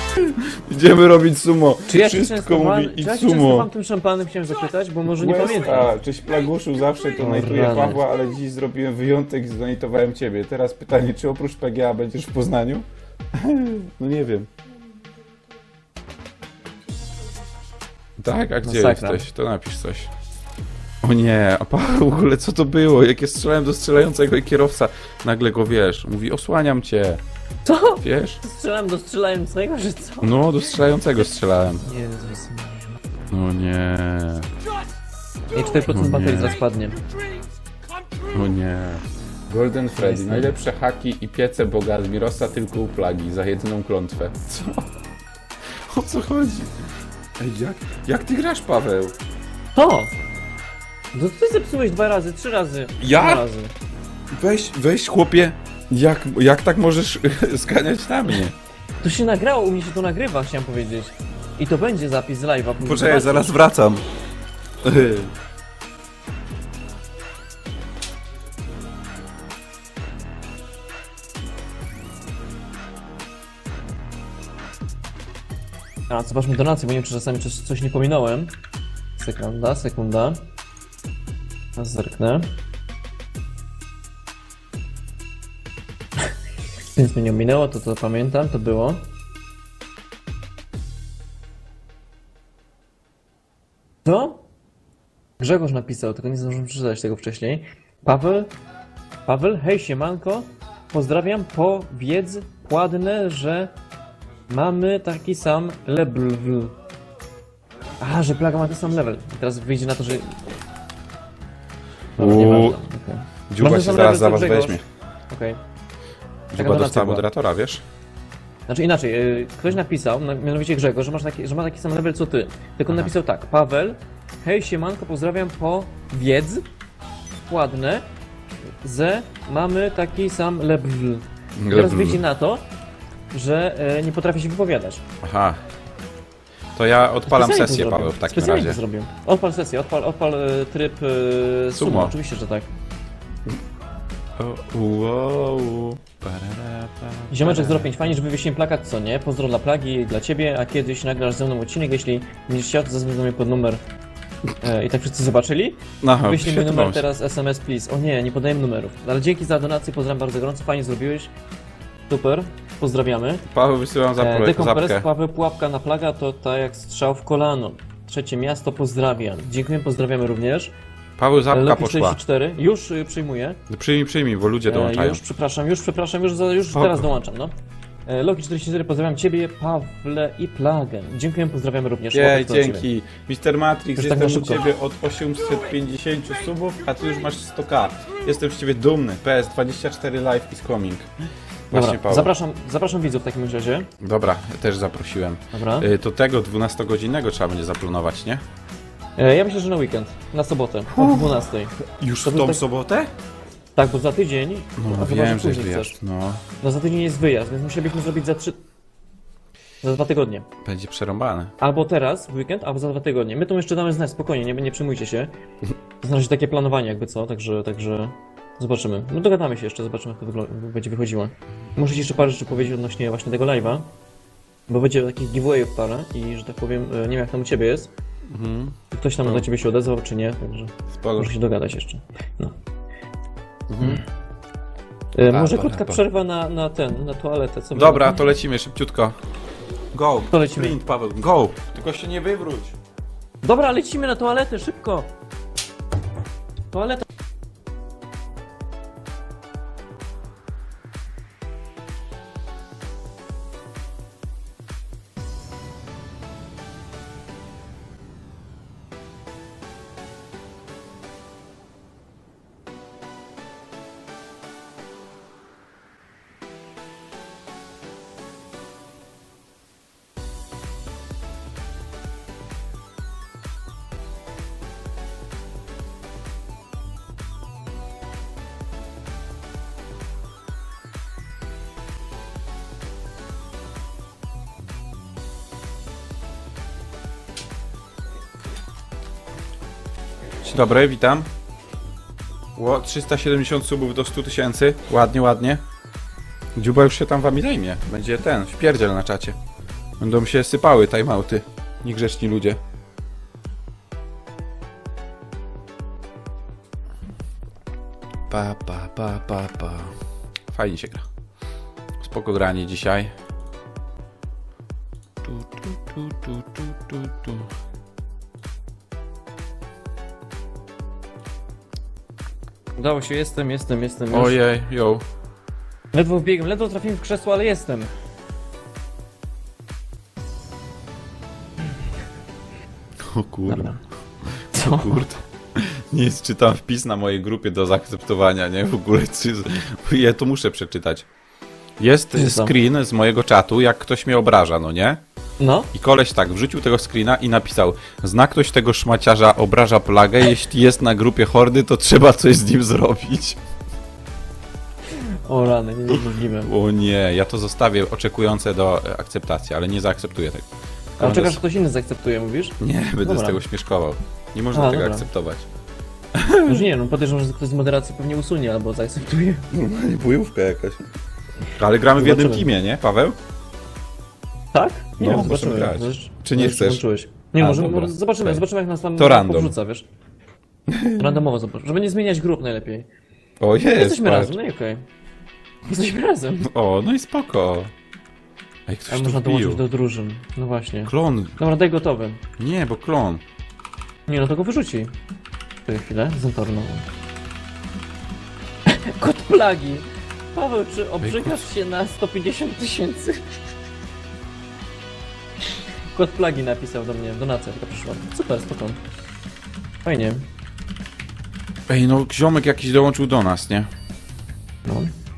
Idziemy robić sumo. Czy ja Wszystko mówi i czy ja sumo. wam tym szampanem chciałem zapytać, bo może nie pamiętam. Cześć Plaguszu, zawsze donatuję rany. Pawła, ale dziś zrobiłem wyjątek i zdonatowałem ciebie. Teraz pytanie, czy oprócz PGA będziesz w Poznaniu? No nie wiem. Tak, a gdzie Masakra. jesteś? To napisz coś. O nie, a w ogóle co to było? Jak ja strzelałem do strzelającego i kierowca nagle go, wiesz, mówi, osłaniam cię. Co? Wiesz? Strzelam do strzelającego, że co? No, do strzelającego strzelałem. Jezus. No nie. I 4% baterii zaraz padnie. O nie. Golden Freddy, najlepsze haki i piece Boga Admirosa tylko u Plagi, za jedyną klątwę. Co? O co chodzi? Ej, jak ty grasz, Paweł? To! No ty zepsułeś 2 razy, 3 razy. Ja? 2 razy. Weź chłopie, jak tak możesz zganiać na mnie? To się nagrało, u mnie się to nagrywa, chciałem powiedzieć. I to będzie zapis z live'a. Poczekaj, zaraz wracam. A, zobaczmy donację, bo nie wiem, czy czasami coś nie pominąłem. Sekunda. Teraz zerknę. Nic mnie nie ominęło, to pamiętam, to było. Co? Grzegorz napisał, tylko nie zdążyłem przeczytać tego wcześniej. Paweł, hej siemanko, pozdrawiam, powiedz ładne, że mamy taki sam level. A, że Plaga ma ten sam level. I teraz wyjdzie na to, że... Dobra, nieważne. Okay. Dziuba się zaraz za was weźmie. Okej. Dziuba dostała moderatora, wiesz? Znaczy inaczej, ktoś napisał, mianowicie Grzegorz, że ma taki sam level co ty. Tylko napisał tak, Paweł, hej siemanko, pozdrawiam, powiedz ładne, że mamy taki sam level. I teraz wyjdzie na to, że nie potrafi się wypowiadać. Aha. To ja odpalam Specjalnie sesję, to Paweł, zrobił. w takim Specjalnie razie. to zrobił. Odpal sesję, odpal tryb sumo. Oczywiście, że tak. Ziomeczek 05, fajnie, że wywiesiłem plakat, co nie? Pozdro dla Plagi, dla ciebie, a kiedyś nagrasz ze mną odcinek, jeśli będziesz chciał, to zadzwoń do mnie pod numer. I tak wszyscy zobaczyli? Wyślij mi numer teraz SMS, please. O nie, nie podajemy numerów. Ale dzięki za donację, pozdrawiam bardzo gorąco, fajnie zrobiłeś. Super, pozdrawiamy. Paweł, wysyłam zapkę. Dekompres, Paweł, pułapka na Plaga to tak jak strzał w kolano. Trzecie miasto, pozdrawiam. Dziękuję, pozdrawiamy również. Paweł, zapka Loki poszła. 44, już przyjmuję. Przyjmij, bo ludzie dołączają. Już przepraszam, już teraz dołączam, no. Loki 44, pozdrawiam ciebie, Pawle i Plagę. Dziękuję, pozdrawiamy również. Jej, dzięki. Mr. Matrix, tak jestem u ciebie od 850 subów, a ty już masz 100k. Jestem z ciebie dumny. PS24 Live is coming. Właśnie, Dobra, Paweł. zapraszam widzów w takim razie. Dobra, też zaprosiłem. Dobra. To tego 12-godzinnego trzeba będzie zaplanować, nie? Ja myślę, że na weekend, na sobotę, o 12. Już To w tą tak- sobotę? Tak, bo za tydzień... No a chyba, wiem, że jest później wyjazd, chcesz. no. No za tydzień jest wyjazd, więc musielibyśmy zrobić za 2 tygodnie. Będzie przerąbane. Albo teraz, w weekend, albo za 2 tygodnie. My to jeszcze damy znać, spokojnie, nie przejmujcie się. To jest na razie takie planowanie jakby co, także zobaczymy. No dogadamy się jeszcze, zobaczymy jak to będzie wychodziło. Muszę ci jeszcze parę rzeczy powiedzieć odnośnie właśnie tego live'a, bo będzie takich giveawayów parę i, że tak powiem, nie wiem jak tam u ciebie jest. Ktoś tam do ciebie się odezwał, czy nie, także muszę się dogadać jeszcze. No. Może krótka przerwa na toaletę. Co Dobra, to lecimy szybciutko. Go! To lecimy. Sprint, Paweł, go! Tylko się nie wywróć. Dobra, lecimy na toaletę, szybko! Toaleta. Dzień dobry, witam. 370 subów do 100 000. Ładnie, ładnie. Dziuba już się tam wami zajmie. Będzie wpierdziel na czacie. Będą się sypały timeouty. Niegrzeczni ludzie. Pa. Fajnie się gra. Spoko granie dzisiaj. Tu. Udało się, jestem już. Ojej, yo. Ledwo wbiegłem, ledwo trafiłem w krzesło, ale jestem. O kurde. Dobra. Co? Kurde. Nie czytam wpis na mojej grupie do zaakceptowania, nie? W ogóle, ja to muszę przeczytać. Jest Co? screen z mojego czatu, jak ktoś mnie obraża, no nie? No? I koleś tak, wrzucił tego screena i napisał: zna ktoś tego szmaciarza, obraża plagę, jeśli jest na grupie hordy, to trzeba coś z nim zrobić. O rany, niemożliwe. O nie, ja to zostawię oczekujące do akceptacji, ale nie zaakceptuję tego. A czekasz, że ktoś inny zaakceptuje, mówisz? Nie, będę Dobra. z tego śmieszkował. Nie można tego dobra. akceptować. Może nie, no podejrzewam, że ktoś z moderacji pewnie usunie albo zaakceptuje. Normalnie bojówka jakaś. Ale gramy w jednym Zobaczymy. teamie, nie, Paweł? Tak? Nie No, wiem, możemy zobaczymy. grać. Zresztą- Czy nie zresztą chcesz? włączyłeś. Nie, A, może dobra. zobaczymy, Okej. zobaczymy jak nas tam To random. powrzuca, wiesz? Randomowo zobacz, żeby nie zmieniać grup najlepiej. O, jest, Jesteśmy patrz. razem, no i okej. Jesteśmy razem. O, no i spoko. Ej, ktoś Ale tu można wbił. dołączyć do drużyn. No właśnie. Klon. Dobra, daj gotowy. Nie, bo klon. Nie, no to go wyrzuci. Czekaj chwilę, Zentorno. Kod plagi! Paweł, czy obrzygasz się na 150 000? Kod plagi napisał do mnie, donacja taka przyszła. Super, spoko. Fajnie. Ej, no ziomek jakiś dołączył do nas, nie? No.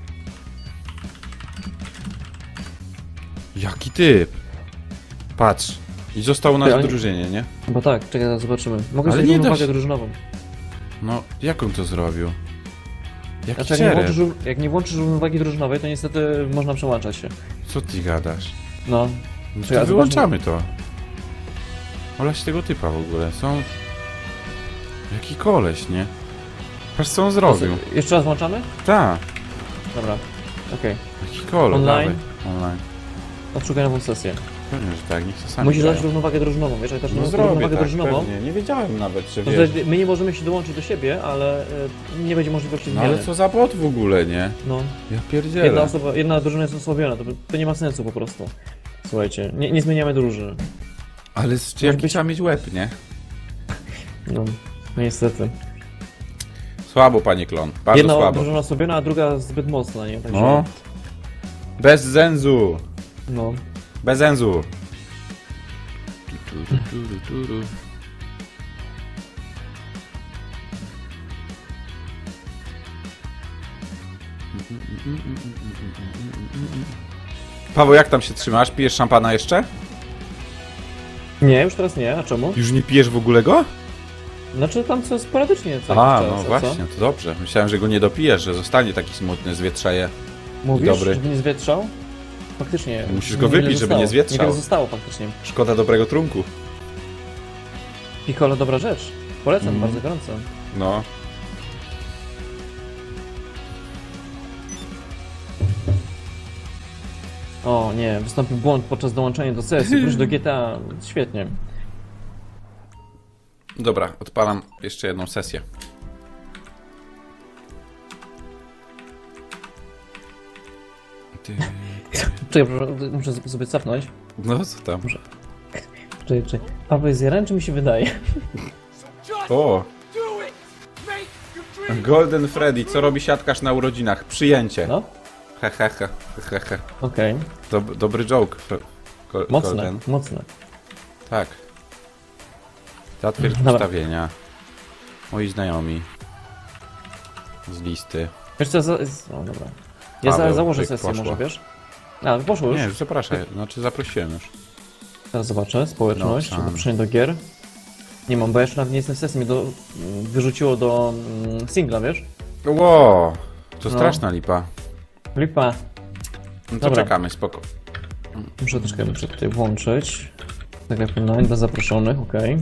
Jaki typ? Patrz. I został u nas Ty, ale- w drużynie, nie? Bo tak, czekaj, zaraz zobaczymy. Mogę Ale sobie nie nie da uwagę się- drużynową. No, jak on to zrobił? Jaki Znaczy, czerep? jak nie włączysz równowagi drużynowej, to niestety można przełączać się. Co ty gadasz? No. No Czekaj, a to wyłączamy to. Olać tego typa w ogóle. Są... Jaki koleś, nie? Patrz co on zrobił. Jeszcze raz włączamy? Tak. Dobra. Okej. Jaki koleś. Online? Dawaj. Online. Odszukaj nową sesję. Pewnie, że tak. Niech się sami Musisz grają. dać równowagę drużynową, wiesz, jak dasz No zrobię, równowagę tak, drużynową, pewnie. Nie wiedziałem nawet, że to wiesz. wtedy my nie możemy się dołączyć do siebie, ale nie będzie możliwości No zmiany. ale co za bot w ogóle, nie? No. Ja pierdzielę. Jedna drużyna jest osłabiona, to nie ma sensu po prostu. Słuchajcie, nie zmieniamy drużyny. Ale jaki być- trzeba mieć łeb, nie? No niestety. Słabo, panie klon. Bardzo Jedna słabo. drużyna osłabiona, a druga zbyt mocna, nie? Także, No. Bez zenzu. No. Bez zenzu. Paweł, jak tam się trzymasz? Pijesz szampana jeszcze? Nie, już teraz nie, a czemu? Już nie pijesz w ogóle go? Znaczy tam co sporadycznie co A, jakiś czas, no co? właśnie, to dobrze. Myślałem, że go nie dopijesz, że zostanie taki smutny, zwietrzeje. Mówisz, Dobry. żeby nie zwietrzał? Faktycznie. Musisz go niewiele wypić, żeby zostało. nie zwietrzał. Niewiele zostało faktycznie. Szkoda dobrego trunku. Piccolo dobra rzecz. Polecam bardzo gorąco. No. O nie, wystąpił błąd podczas dołączenia do sesji. Wróć do GTA. Świetnie. Dobra, odpalam jeszcze jedną sesję. Ty... Czekaj, muszę sobie cofnąć. No co tam? Czekaj. Paweł jest jarem, czy mi się wydaje? O! Golden Freddy, co robi siatkarz na urodzinach? Przyjęcie. No, Hehehe. okej. Dobry joke. Mocne, Golden. mocne. Tak. Zatwierdź Dobra. ustawienia. Moi znajomi. Z listy. Wiesz co, o dobra. Ja Paweł, założę pyk, sesję poszło. może, wiesz? A, poszło już? Nie, zapraszaj. Znaczy zaprosiłem już. Teraz zobaczę, społeczność, No, żeby sam. przejść do gier. Nie mam, bo ja jeszcze nawet nie jestem w sesji, mnie wyrzuciło do singla, wiesz? Ło! To No. straszna lipa. Lipa. No to Dobra. czekamy, spoko. Muszę tutaj włączyć. Zagraj online dla zaproszonych, okej.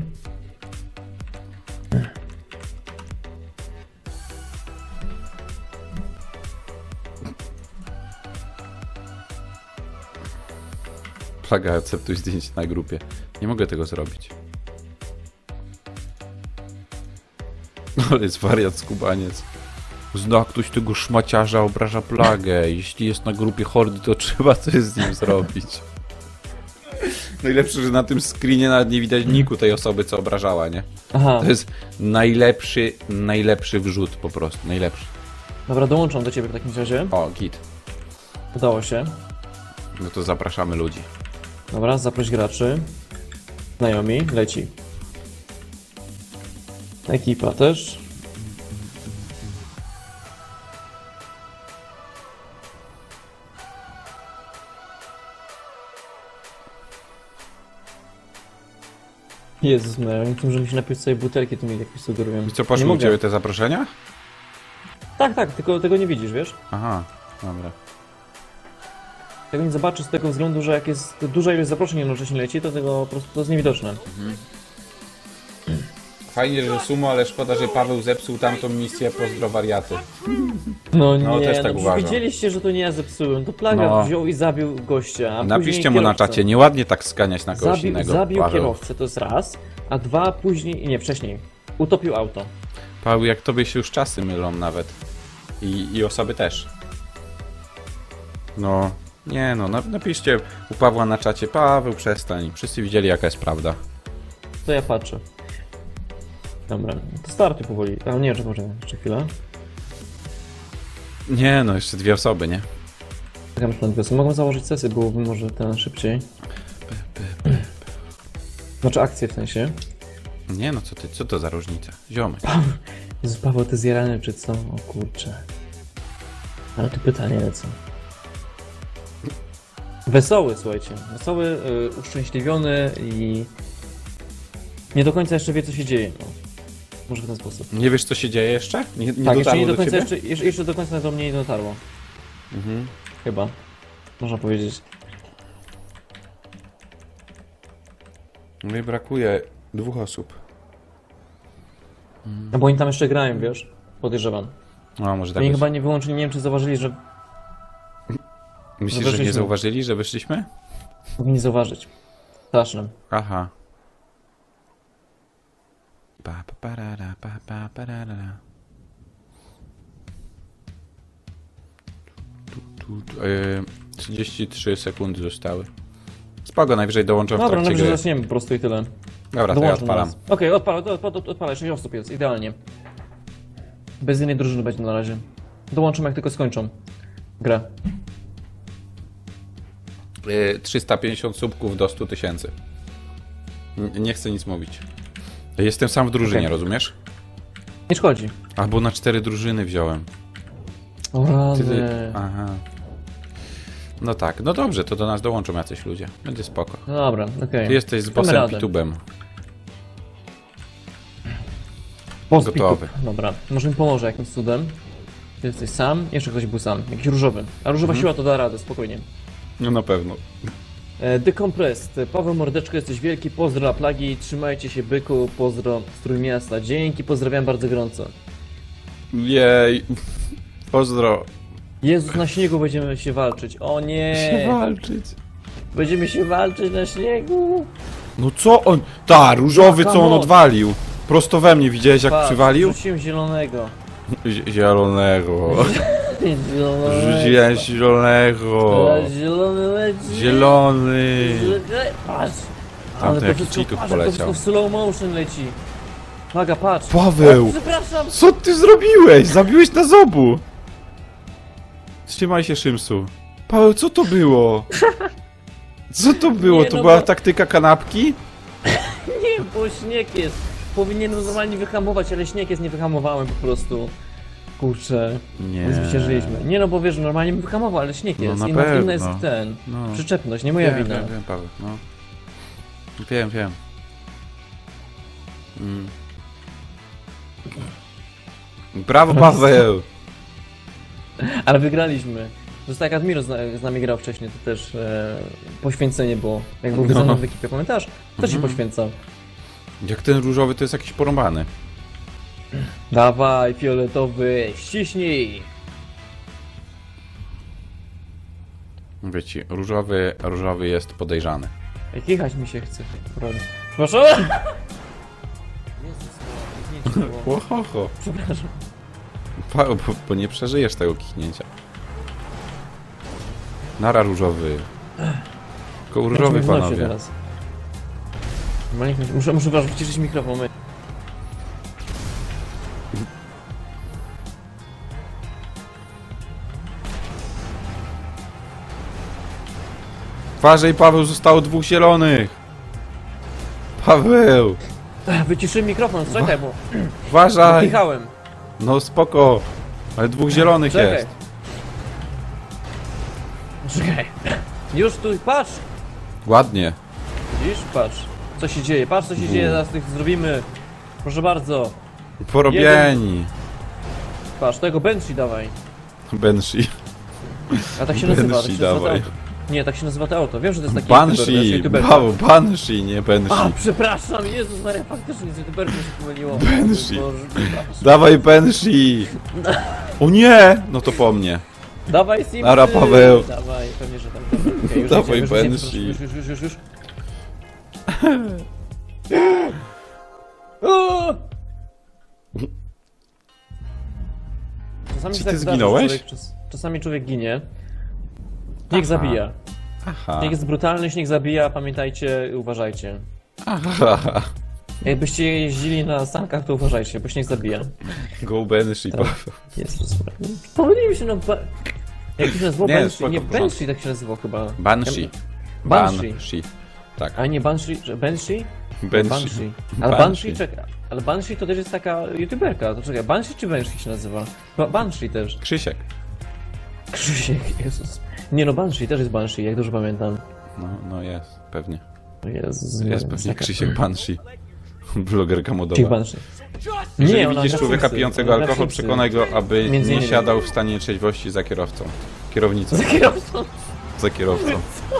Plaga, akceptuj zdjęcie na grupie. Nie mogę tego zrobić. Ale jest wariat skubaniec. Zna ktoś tego szmaciarza, obraża Plagę. Jeśli jest na grupie hordy, to trzeba coś z nim zrobić. Najlepsze, że na tym screenie nawet nie widać niku tej osoby, co obrażała, nie? Aha. To jest najlepszy wrzut po prostu, najlepszy. Dobra, dołączam do ciebie w takim razie. O, git. Udało się. No to zapraszamy ludzi. Dobra, zaproś graczy. Znajomi, leci. Ekipa też. Jezus, no, ja myślę, że mi się napić sobie butelki, to mi jakieś sugerują. I co, Nie poszły u mogę. ciebie te zaproszenia? Tak, tylko tego nie widzisz, wiesz? Aha, dobra. Tego nie zobaczysz z tego względu, że jak jest duża ilość zaproszeń jednocześnie leci, to tego po prostu to jest niewidoczne. Fajnie, że sumo, ale szkoda, że Paweł zepsuł tamtą misję, pozdro wariaty. No nie, No, też tak przecież uważam. widzieliście, że to nie ja zepsułem, to Plaga No. wziął i zabił gościa, a Napiszcie później mu na kierowcę. czacie, nieładnie tak skaniać na kogoś innego, Zabił Paweł. kierowcę, to jest raz, a dwa później, nie, wcześniej, utopił auto. Paweł, jak tobie się już czasy mylą nawet. I osoby też. No, nie no, napiszcie u Pawła na czacie, Paweł, przestań. Wszyscy widzieli, jaka jest prawda. To ja patrzę. Dobra, to startuj powoli. A nie, poczekaj, jeszcze chwilę. Nie no, jeszcze dwie osoby, nie? Czekam na dwie. Mogą założyć sesję, byłoby może ten szybciej. Znaczy akcję w sensie. Nie no, co to za różnica? Ziomek. Jezu, Paweł, ty zjarany czy co? O kurczę. Ale tu pytanie lecą. Wesoły, słuchajcie. Wesoły, uszczęśliwiony i... Nie do końca jeszcze wie, co się dzieje. No. Może w ten sposób. Nie wiesz, co się dzieje jeszcze? Nie Tak, jeszcze dotarło nie do do końca, ciebie? jeszcze do końca do mnie nie dotarło. Mhm. Chyba. Można powiedzieć. Mi brakuje 2 osób. No bo oni tam jeszcze grają, wiesz? Podejrzewam. No, może tak Oni być. chyba nie wyłączyli, nie wiem czy zauważyli, że Myślisz, że nie weszliśmy. zauważyli, że wyszliśmy? powinni zauważyć. Straszne. Aha. Pa, pa, parara, pa, pa, parara. Tu, 33 sekundy zostały. Spoko, najwyżej dołączę w Dobra, trakcie najwyżej gry. zaczniemy po prostu i tyle. Dobra, to ja odpalam. Okej, odpalaj, 6 osób jest, idealnie. Bez innej drużyny będzie na razie. Dołączymy jak tylko skończą grę. 350 subków do 100 tysięcy. Nie chcę nic mówić. Jestem sam w drużynie, Okej. rozumiesz? Nie szkodzi. Albo na 4 drużyny wziąłem. O rany. Aha. No tak, no dobrze, to do nas dołączą jacyś ludzie. Będzie spoko. No dobra, okej. Ty jesteś z Damy bossem radę. Pitubem. Boss gotowy. Pitup. Dobra, może mi pomoże jakimś cudem. Ty jesteś sam, jeszcze ktoś był sam. Jakiś różowy. A różowa siła to da radę, spokojnie. No na pewno. Decompressed. Paweł Mordeczko, jesteś wielki. Pozdro dla Plagi. Trzymajcie się, byku. Pozdro z Trójmiasta. Dzięki, pozdrawiam bardzo gorąco. Jej. Pozdro. Jezus, na śniegu będziemy się walczyć. O nie! walczyć. Będziemy się walczyć na śniegu. No co on... Ta, różowy Jaka co on moc. odwalił. Prosto we mnie, widziałeś jak Patrz, przywalił? Rzuciłem zielonego. Zielonego. Zielonego. Rzuciłem zielonego. Zielony leci. Zielony. Patrz. Tam to to jakiś wszystko, cheatów patrz, poleciał. to wszystko w slow motion leci. Uwaga, patrz. Paweł! O, przepraszam. Co ty zrobiłeś? Zabiłeś na zobu! Trzymaj się, Szymsu. Paweł, co to było? Co to było? Nie, To no była bo- taktyka kanapki? Nie, bo śnieg jest. Powinienem normalnie wyhamować, ale śnieg jest, nie wyhamowałem po prostu. Kurczę, Nie. nie zwyciężyliśmy. Nie no, bo wiesz, normalnie bym wyhamował, ale śnieg No, jest. na Inna pewno. jest ten. No. Przyczepność, nie moja wina. Wiem, Paweł, no. Wiem. Brawo, Paweł! Ale wygraliśmy. Zresztą jak Admiro z nami grał wcześniej, to też poświęcenie było. Jak był wyznany w ekipie, pamiętasz? To się poświęcał. Jak ten różowy to jest jakiś porąbany. Dawaj, fioletowy, ściśnij! Mówię ci, różowy jest podejrzany. Ej, kichać mi się chce. Przepraszam! Jezus, nie było. Ohoho. Przepraszam. Bo nie przeżyjesz tego kichnięcia. Nara różowy. Tylko różowy, panowie. Teraz. Muszę was wyciszyć mikrofon. Uważaj, Paweł, zostało 2 zielonych. Paweł! Wyciszyłem mikrofon, czekaj, bo Uważaj! kichałem. No spoko. Ale 2 zielonych Czekaj. jest. Czekaj. Już tu, patrz! Ładnie. Widzisz? Patrz. Co się dzieje? Patrz, co się dzieje, zaraz tych zrobimy. Proszę bardzo. Porobieni. Patrz, tego Banshee dawaj. Banshee. A tak się nazywa, tak się nazywa to dawaj. auto. Nie, tak się nazywa to auto. Wiem, że to jest taki Banshee. youtuber. Paweł, Banshee, nie A, Banshee. przepraszam, Jezus Maria, faktycznie z youtuberem się pomyliło. Banshee. Boże, przepraszam. Dawaj Banshee. O nie! No to po mnie. Dawaj Simsy! Nara, Paweł. Dawaj, pewnie, że tam. Okay, już Dawaj, idziemy, Banshee. Już. O! Czasami Czy się ty tak zdarza, zginąłeś? że czasami człowiek ginie. Niech zabija. Aha. Niech jest brutalność, niech zabija, pamiętajcie, uważajcie. Aha. Jakbyście jeździli na sankach, to uważajcie, bo się niech zabija. Go Banshee, Paweł. Jezus. Pomyliłem się, no... Jak to się nazywało? Nie, Banshee? spoko, Nie, w porządku. Banshee tak się nazywał chyba. Banshee. Banshee. Tak. A nie Banshee, że Banshee? Banshee. Ale Banshee. Banshee, czekaj. Ale Banshee to też jest taka youtuberka, to czekaj, Banshee czy Banshee się nazywa? Banshee też. Krzysiek. Krzysiek, Jezus. Nie no, Banshee też jest Banshee, jak dobrze pamiętam. No jest, pewnie. O Jezus. Jest pewnie Krzysiek Banshee. Blogerka Tych modowa. Banshee. Jeżeli ona widzisz gra człowieka Simsy, pijącego ona gra alkohol, Simsy. przekonaj go, aby Między nie innymi. siadał w stanie trzeźwości za kierowcą. Kierownicą. Za kierowcą. Za kierowcą.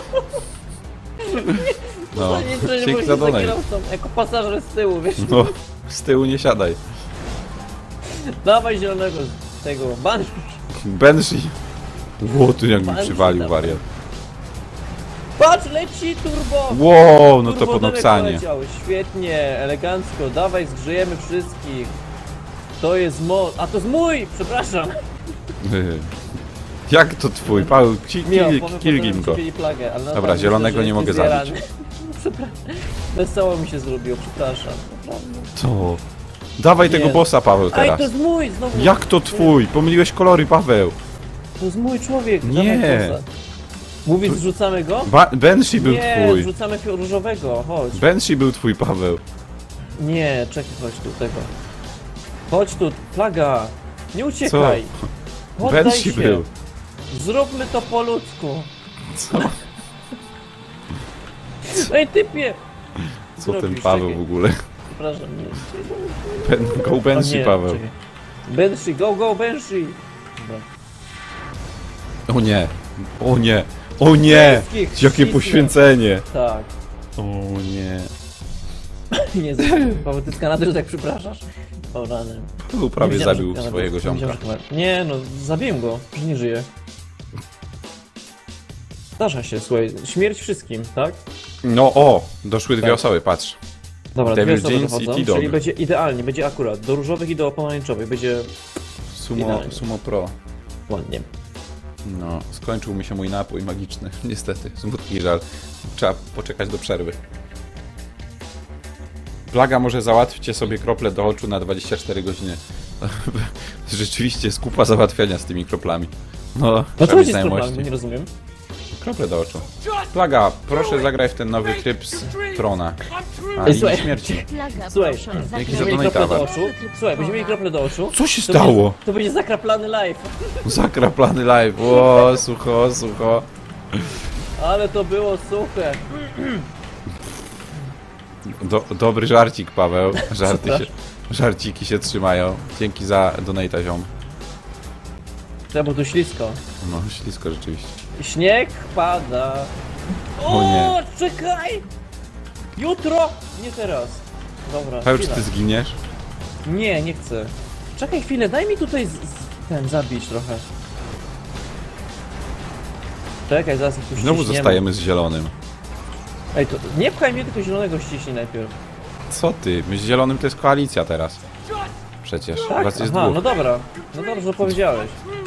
No. Nie trzeźwości Dzięki za za donate. kierowcą, jako pasażer z tyłu, wiesz. No, z tyłu nie siadaj. Dawaj zielonego tego, Banshee. Banshee. Ło, tu jak mi Banshee, przywalił dawaj. wariat. Patrz, leci turbo! Wow, no to Turbo po Demek Noxanie. poleciał. Świetnie, elegancko, dawaj, zgrzejemy wszystkich. To jest A to jest mój! Przepraszam! Jak to twój? Paweł, kilgim go. Plagę, ale Dobra, naprawdę zielonego myślę, że nie mogę jesteś zabić. zjarany. Przepraszam. Wesoło mi się zrobiło, przepraszam. Naprawdę. To. Dawaj tego Nie. bossa, Paweł, Aj, teraz. to jest mój! Znowu! Jak to twój? Pomyliłeś kolory, Paweł. To jest mój człowiek! Nie. Dawaj kosa. Mówisz, zrzucamy go? Banshee był Nie, twój. zrzucamy różowego, chodź. Banshee był twój, Paweł. Nie, czekaj, chodź tu, tego. Chodź tu, plaga! Nie uciekaj! Poddaj Banshee się. był. Zróbmy to po ludzku! Co? Ej, typie! Co ten Zrobisz, Paweł czekaj. w ogóle? Przepraszam, nie. Go O Banshee, nie, Paweł. czekaj. Banshee, go Banshee! Dobra. O nie. O nie. O nie. Wszystkich Jakie ścisnę. poświęcenie. Tak. O nie. Nie, Paweł, ty z Kanady, że tak przepraszasz? O rany. Paweł prawie Nie wiedziałem, zabił że Kanada- swojego nie ziomka. wiedziałem, że Kanada- Nie, no, zabiłem go, że nie żyje. Zdarza się, słuchaj, śmierć wszystkim, tak? No o, doszły dwie Tak. osoby, patrz. Dobra, Devil dwie osoby Jeans i dochodzą, T-Dog. czyli będzie idealnie, będzie akurat, do różowych i do pomarańczowych, będzie Idealnie. Sumo Pro. ładnie. No, skończył mi się mój napój magiczny. Niestety, smutki żal. Trzeba poczekać do przerwy. Plaga, może załatwcie sobie krople do oczu na 24 godziny. Rzeczywiście jest kupa załatwiania z tymi kroplami. No, No trzeba co mieć jest z znajomości. problemem, bo nie rozumiem. Krople do oczu. Plaga, proszę zagraj w ten nowy tryb z Trona. A, Ej, Ligi słuchaj. Śmierci. Plaga, Słuchaj, proszę, Jaki będziemy za mieli donate krople do award? oczu. Słuchaj, będziemy mieli krople do oczu. Co się To stało? będzie, to będzie zakraplany live. Zakraplany live. O, sucho, sucho. Ale to było suche. Dobry żarcik, Paweł. Żarciki się trzymają. Dzięki za donata, ziom. Trzeba, bo tu ślisko. No, ślisko rzeczywiście. Śnieg pada. O nie. Czekaj! Jutro! Nie teraz. Dobra, Paweł, czy chwila. ty zginiesz? Nie, nie chcę. Czekaj chwilę, daj mi tutaj ten zabić trochę. Czekaj, zaraz jak tu Znowu ściśniemy. zostajemy z zielonym. Ej, to nie pchaj mnie, tylko zielonego ściśnij najpierw. Co ty? My z zielonym to jest koalicja teraz. Przecież. Tak? Was jest Aha, dwóch. no dobra. No dobrze, że powiedziałeś.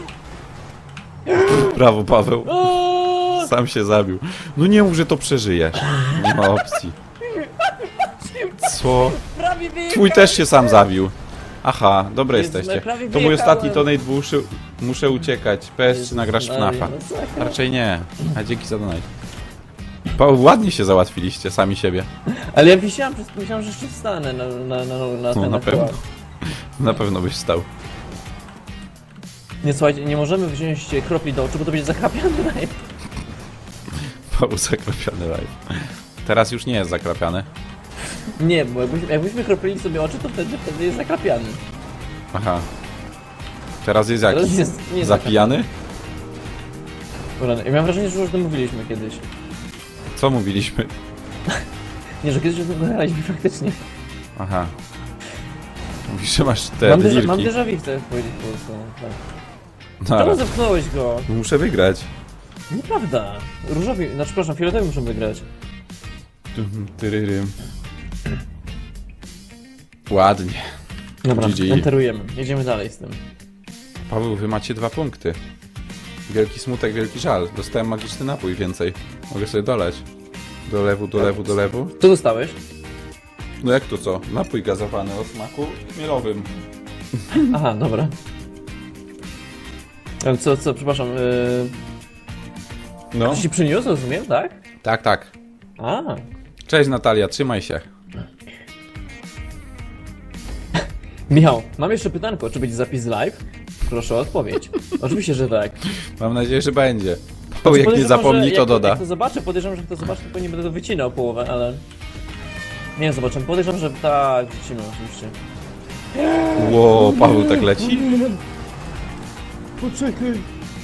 Brawo, Paweł. O! Sam się zabił. No nie mów, że to przeżyjesz. Nie ma opcji. Co? Prawie wyjechałem! Twój też się sam zabił. Aha, dobre Jezus, jesteście. prawie To mój wyjechałem. ostatni donate, bo muszę uciekać. PS3 nagrasz Maria, FNAFa. no co ja- Raczej nie. A dzięki za donate. Paweł, ładnie się załatwiliście, sami siebie. Ale ja myślałem, że jeszcze wstanę na No ten na pewno. aktual. Na pewno byś stał. Nie, słuchajcie, nie możemy wziąć kropli do oczu, bo to będzie zakrapiany live. Paweł zakrapiany live. Teraz już nie jest zakrapiany. Nie, bo jakbyśmy kropili sobie oczy, to wtedy jest zakrapiany. Aha. Teraz jest jaki? Teraz jest nie Zapijany? zakrapiany. Ja mam wrażenie, że już o tym mówiliśmy kiedyś. Co mówiliśmy? Nie, że kiedyś o tym gadaliśmy faktycznie. Aha. Mówisz, że masz te Mam delirki. déjà vu, chcę powiedzieć po prostu. Tak. Nara. Czemu zepchnąłeś go? Muszę wygrać. Nieprawda. Różowi, znaczy przepraszam, fioletowi muszą wygrać. Tyryrym. Ładnie. Dobra, GG. enterujemy. Jedziemy dalej z tym. Paweł, wy macie 2 punkty. Wielki smutek, wielki żal. Dostałem magiczny napój więcej. Mogę sobie doleć. Do lewu, do lewu, do lewu. Co dostałeś? No jak to co? Napój gazowany o smaku chmielowym. Aha, dobra. Co, przepraszam, No. ktoś ci przyniósł, rozumiem, tak? Tak, tak. A, Cześć Natalia, trzymaj się. Michał, mam jeszcze pytanko, czy będzie zapis live? Proszę o odpowiedź. Oczywiście, że tak. Mam nadzieję, że będzie. Paweł, jak nie Podejrzewam, zapomni, że to doda. Jak to zobaczę, podejrzewam, że jak to zobaczę, to pewnie będę to wycinał połowę, ale... Nie, zobaczymy. Podejrzewam, że tak, wrzucimy oczywiście. Ło, Paweł tak leci? Poczekaj.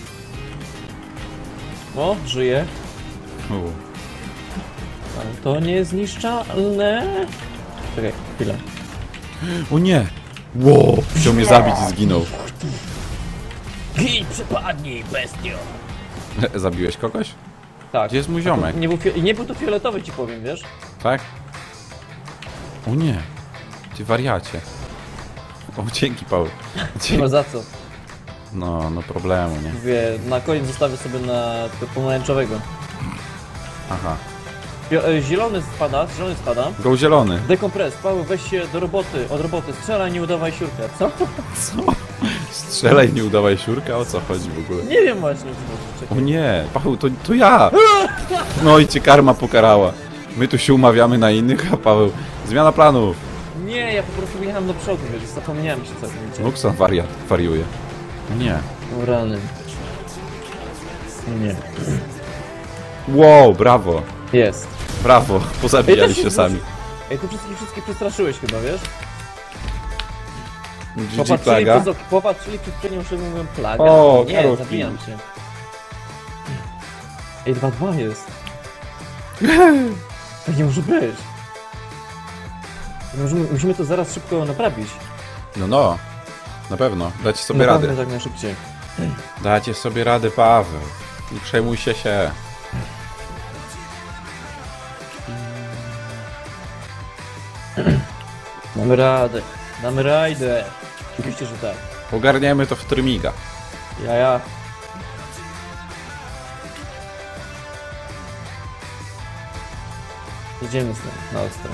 O, żyje. U. To niezniszczalne. Czekaj, chwilę. O nie! Ło, chciał mnie zabić i zginął. Gin, przepadnij, bestio. Zabiłeś kogoś? Tak. Gdzie jest mój ziomek? Nie był to fioletowy, ci powiem, wiesz? Tak? O nie! Ty wariacie. O, dzięki Paweł. Nie ma za co. No problemu, nie? Mówię, na koniec zostawię sobie na tego pomarańczowego. Aha. Zielony spada. Go zielony. Dekompres, Paweł, weź się do roboty, od roboty. Strzelaj, nie udawaj siurkę. Co? Co? Strzelaj, nie udawaj siurka? O co chodzi w ogóle? Nie wiem właśnie. O nie! Paweł, to ja! No i cię karma pokarała. My tu się umawiamy na innych, a Paweł... Zmiana planów! Nie, ja po prostu wyjechałem do przodu, wiesz, zapomniałem się całkowicie. Luxon wariuje. O nie. O rany. Nie. Wow, brawo! Jest. Brawo! Pozabijali się sami. Ej, ty wszystkich przestraszyłeś chyba, wiesz? GG plaga. Popatrzyli przed chwilą, że mówią plaga. O, nie, Karol zabijam się. Ej, 2-2 jest. Tak nie może być. Musimy to zaraz szybko naprawić. No. Na pewno. Dacie sobie Naprawdę radę. tak najszybciej. Dacie sobie radę, Paweł. Nie przejmujcie się. Damy radę. Damy rajdę. Oczywiście, że tak. Ogarniemy to w trymiga. Ja. Jedziemy z tym na ostro.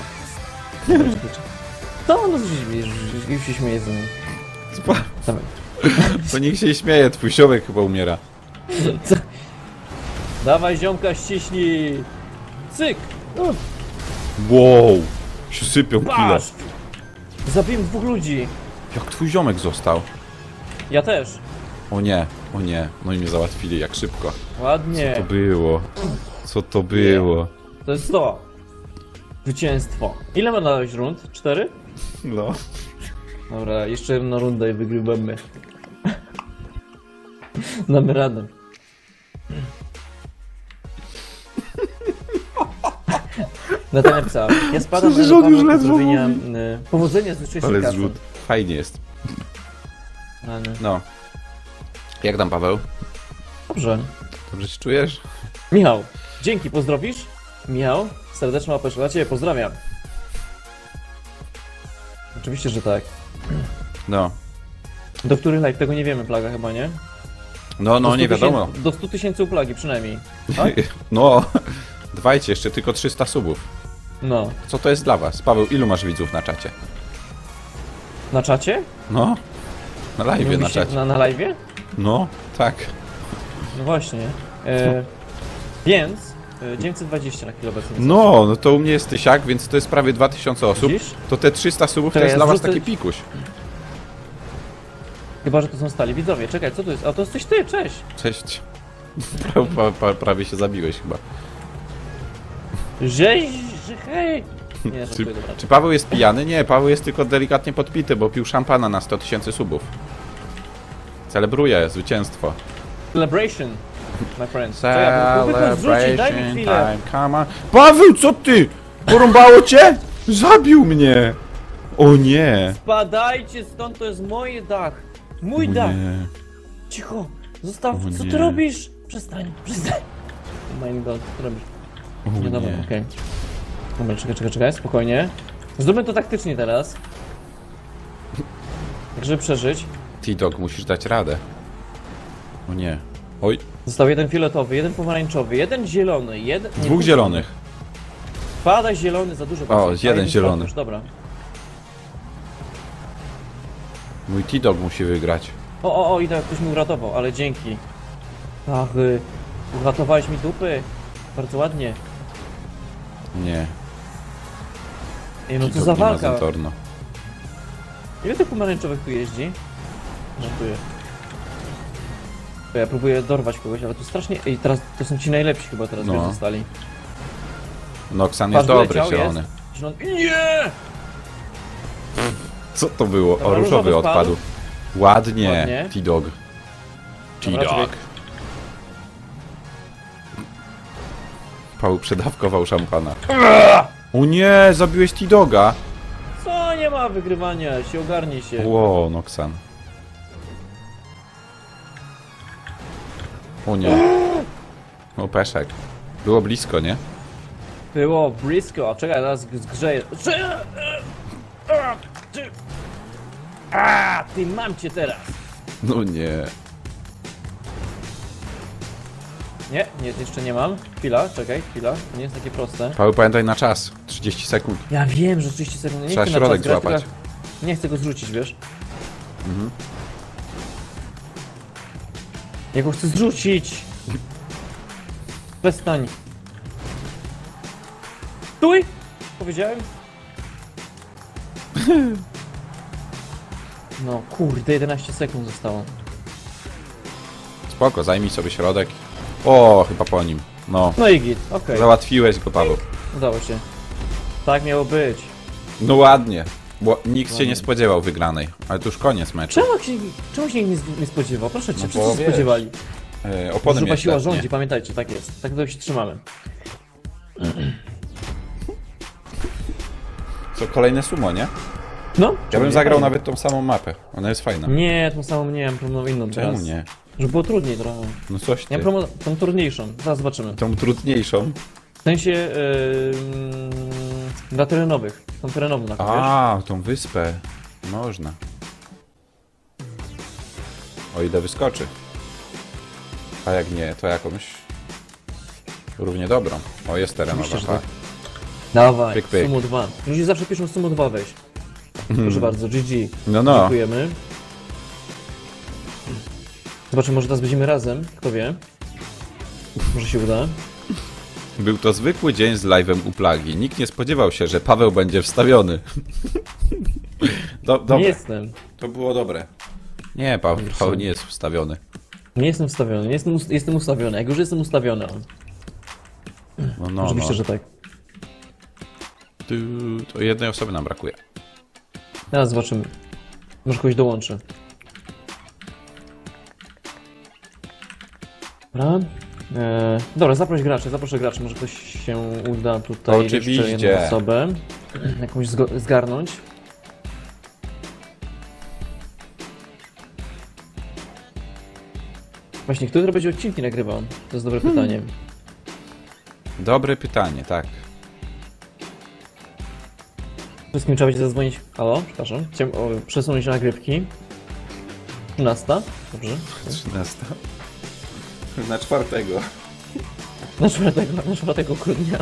To no już się śmieje ze mną. Dawaj. To niech się śmieje, twój ziomek chyba umiera. Dawaj ziomka, ściśnij! Cyk! Wow! Się sypią kile. Patrz! Zabiłem 2 ludzi. Jak twój ziomek został? Ja też. O nie. No i mnie załatwili, jak szybko. Ładnie. Co to było? Co to było? To jest to. Zwycięstwo. Ile ma dać rund? 4? No. Dobra, jeszcze jedną rundę i wygrywamy. Damy radę. Natalia napisała, ja spadam na Żon już do ledwo zrobienia powodzenia z wyższej Ale kasy. zrzut. Fajnie jest. A, nie. No. Jak tam, Paweł? Dobrze. Dobrze się czujesz? Michał, dzięki, pozdrowisz? Michał, serdeczna łapeczka dla ciebie, pozdrawiam. Oczywiście, że tak. No. Do których live? Tego nie wiemy, Plaga chyba, nie? No, Do 100 nie wiadomo. Do 100 000 uplagi przynajmniej. Tak? No. Dwajcie, jeszcze tylko 300 subów. No. Co to jest dla was? Paweł, ilu masz widzów na czacie? Na czacie? No. Na live na Mówisz czacie. Na live'ie? No, tak. No właśnie. Więc 920 na chwilę obecnie. No to u mnie jest 1000, więc to jest prawie 2000 osób. Widzisz? To te 300 subów to Czekaj, jest ja dla was zrzucę- taki pikuś. Chyba, że to są stali widzowie. Czekaj, co to jest? A to jesteś ty, cześć. Cześć. Prawie się zabiłeś chyba. Hej! Nie, Czy, żartuję, dobra. czy Paweł jest pijany? Nie, Paweł jest tylko delikatnie podpity, bo pił szampana na 100 000 subów. Celebruje zwycięstwo. Celebration, my friends. Czekaj, próbuję to zrzucić, daj mi chwilę. come on. Paweł, co ty? Porąbało cię? Zabił mnie! O nie! Spadajcie stąd, to jest mój dach. Mój O dach. nie. Cicho, zostaw, O co nie. ty robisz? Przestań. Oh my god, co ty robisz? O Nie, dobra, nie. okej. Dobra, czekaj, spokojnie. Zróbmy to taktycznie teraz. Tak, żeby przeżyć. T-Dog, musisz dać radę. O nie. Oj, Został jeden fioletowy, jeden pomarańczowy, jeden zielony, jeden... nie, dwóch zielonych. Pada zielony za dużo. O, patrzę. jeden A, zielony. Już, dobra. Mój T-Dog musi wygrać. O, idę, ktoś mi uratował, ale dzięki. Ach, uratowałeś mi dupy. Bardzo ładnie. Nie. Ej, no co T-Dog za nie ma walka. Zentorno. Ile tych pomarańczowych tu jeździ? Żartuję. Ja próbuję dorwać kogoś, ale tu strasznie... Ej, teraz to są ci najlepsi chyba teraz, No. wiesz, zostali. Noxan Patrz, jest dobry, wyleciał, zielony. jest. Zielony... Nie! Co to było? O, Dobra, różowy różowy odpadł. Ładnie. Ładnie. T-Dog. Dobra, T-Dog. czekaj. Paweł przedawkował szampana. O nie, zabiłeś T-Doga. Co? Nie ma wygrywania, się ogarnie się. Ło, Noxan. O nie. O, Peszek. Było blisko, nie? Było blisko, a czekaj, teraz zgrzeję. Ty, mam cię teraz. No nie. Nie, jeszcze nie mam. Chwila, czekaj, chwila. To nie jest takie proste. Paweł, pamiętaj na czas. 30 sekund. Ja wiem, że 30 sekund. Nie Trzeba chcę na środek czas grać, złapać. tylko Nie chcę go zrzucić, wiesz? Ja go chcę zrzucić. Przestań. Stój! Powiedziałem? No kurde, 11 sekund zostało. Spoko, zajmij sobie środek. O, chyba po nim. No. No i git, okej. Załatwiłeś go, Paweł. Udało się. Tak miało być. No ładnie. Bo nikt się Ładnie. nie spodziewał wygranej. Ale to już koniec meczu. Czemu się nikt nie spodziewał? Proszę cię, No wszyscy bo się wiesz, spodziewali. Opony Gruba mnie siła ślepnie. rządzi, pamiętajcie, tak jest. Tak tego się trzymamy. Co, kolejne sumo, nie? No? Ja bym zagrał nawet tą samą mapę. Ona jest fajna. Nie, tą samą nie, mam proponował inną Czemu teraz. nie? Żeby było trudniej trochę. No coś ty. Ja tą trudniejszą, zaraz zobaczymy. Tą trudniejszą. W sensie dla terenowych. Tą terenową na wiesz? A, tą wyspę. Można. O ile wyskoczy. A jak nie, to jakąś równie dobrą. O, jest terenowa. Oczywiście, że Tak. tak. Dawaj, Pyk, pyk. Sumo 2. Ludzie zawsze piszą Sumo 2 weź. Proszę bardzo, GG. No, no. Dziękujemy. Zobaczymy, może teraz będziemy razem, kto wie. Może się uda. Był to zwykły dzień z live'em u Plagi. Nikt nie spodziewał się, że Paweł będzie wstawiony. Dobre. Nie jestem. To było dobre. Nie, Paweł nie jest wstawiony. Nie jestem wstawiony, nie jestem ustawiony. Jak już jestem ustawiony. No, Oczywiście, że tak. To jednej osoby nam brakuje. Teraz zobaczymy. Może kogoś dołączy. Dobra. Dobra, zaproszę graczy. Może ktoś się uda tutaj Oczywiście. jeszcze jedną osobę jakąś zgarnąć. Właśnie, kto będzie odcinki nagrywał? To jest dobre pytanie. Dobre pytanie, tak. Wszystkim trzeba będzie zadzwonić. Halo, przepraszam. Chciałem przesunąć nagrywki. 13. Dobrze. 13. Na 4. Na 4 grudnia.